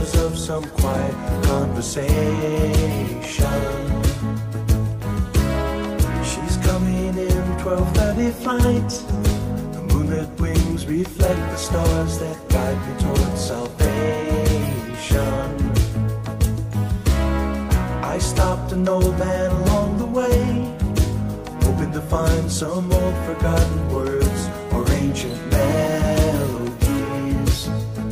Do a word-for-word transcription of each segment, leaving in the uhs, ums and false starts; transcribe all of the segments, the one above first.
whispers of some quiet conversation. She's coming in twelve thirty flight. The moonlit wings reflect the stars that guide me towards salvation. I stopped an old man along the way, hoping to find some old forgotten words or ancient melodies.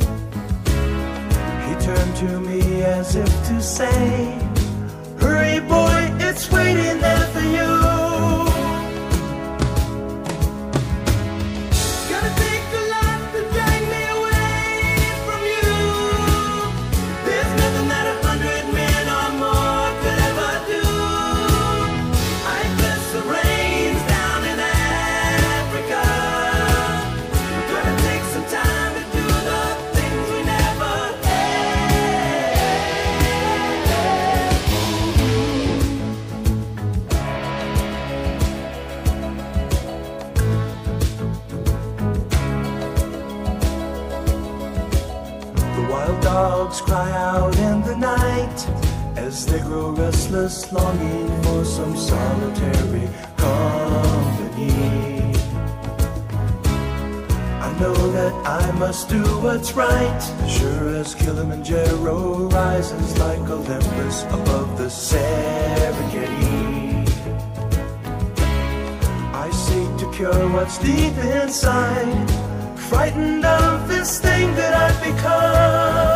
He turned to me as if to say, hurry boy, it's waiting there for you. Dogs cry out in the night as they grow restless, longing for some solitary company. I know that I must do what's right, sure as Kilimanjaro rises like Olympus above the Serengeti. I seek to cure what's deep inside, frightened of this thing that I've become.